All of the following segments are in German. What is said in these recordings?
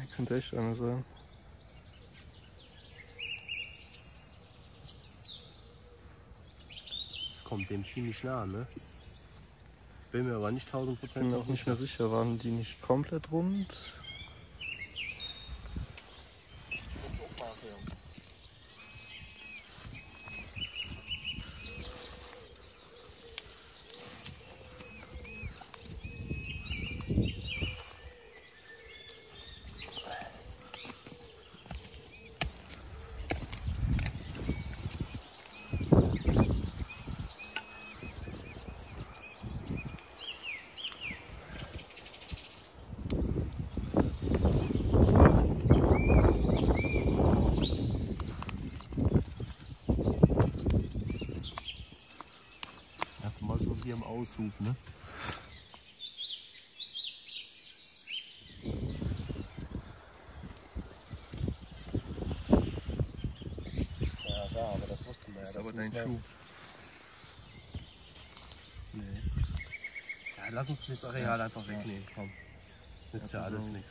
Könnte echt einer sein. Es kommt dem ziemlich nah, ne? Bin mir aber nicht 1000% Ich bin auch nicht mehr sicher, waren die nicht komplett rund? Hier im Aushub, ne? Ja, da, aber das wussten wir ja. Das ist aber dein Schuh. Nee. Ja, lass uns das Areal einfach wegnehmen, komm. Nützt ja alles nichts.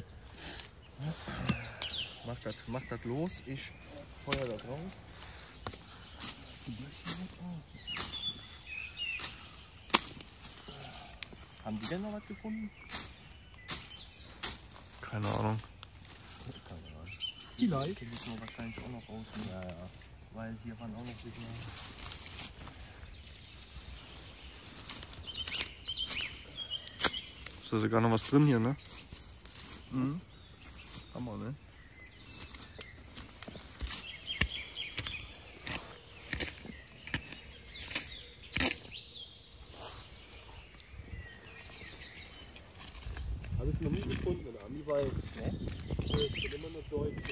Mach das los, ich feuer da drauf. Haben die denn noch was gefunden? Keine Ahnung. Vielleicht. Die müssen wir wahrscheinlich auch noch rausnehmen. Ja, ja. Weil hier waren auch noch Signale. Ist da sogar noch was drin hier, ne? Mhm. Hammer, ne? Habe ich noch nie gefunden in Ami, weil ich bin immer noch Deutsch.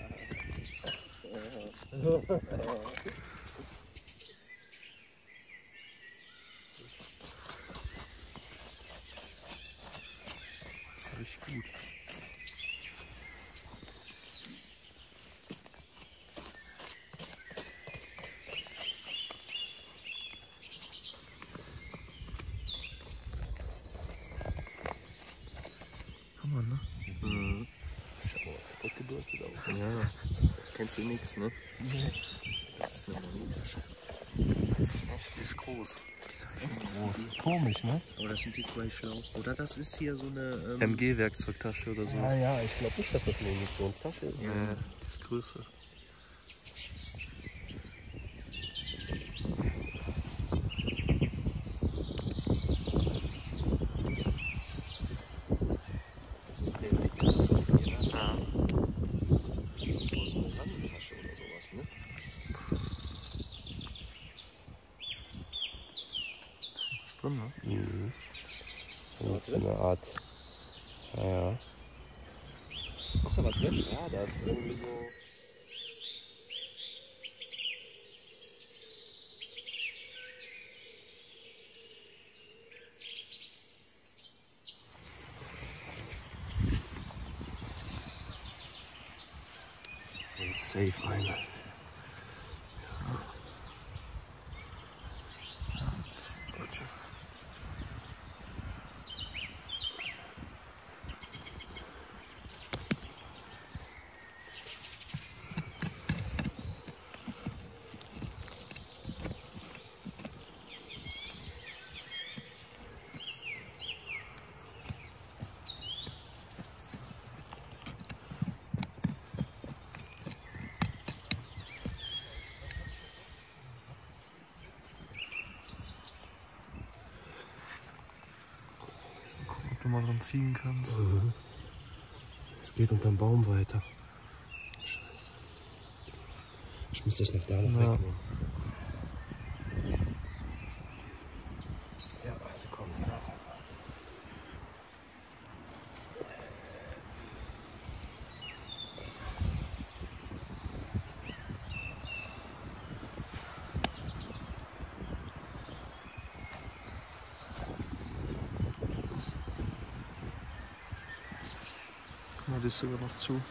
Das ist richtig gut. Hammer, ne? Mhm. Ich habe mal was kaputt gebürstet auch. Ja. Kennst du nix, ne? Nee. Das ist eine Monettasche. Die ist groß. Groß. Komisch, ne? Aber das sind die zwei Schlauch. Oder das ist hier so eine MG-Werkzeugtasche oder so. Ja, ja, ich glaube nicht, dass das eine Munitionstasche ist. Ja, die ist größer. Das ist der dicke. Das ist wohl so eine Sandtasche oder sowas, ne? Ist drin, ne? Mhm. Das ist eine Art. Ja. Ist da was drin? Ja, da ist irgendwie so. Safe eine. Du mal dran ziehen kannst. Mhm. Es geht unterm Baum weiter. Scheiße. Ich muss das noch da noch wegnehmen. Ja, sie kommt. Guck mal, die ist sogar noch zu.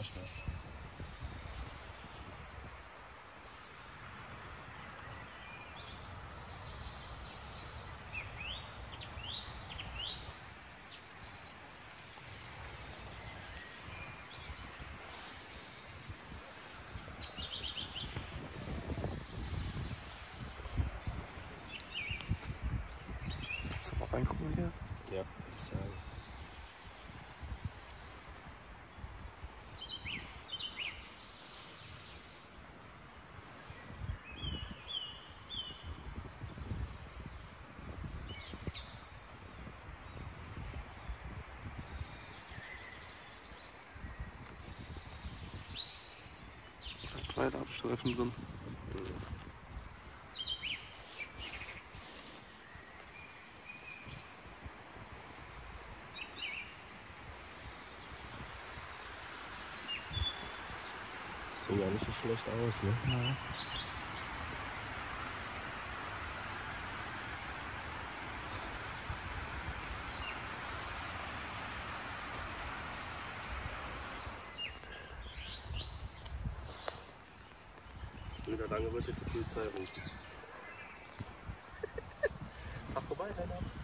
schnell. Reingucken hier? Ja, würde ich sagen. Drei Ladestreifen drin. Sieht ja nicht so schlecht aus, ne? Ja. Wieder lange wird jetzt die Polizei rufen. Tag vorbei, Lennart.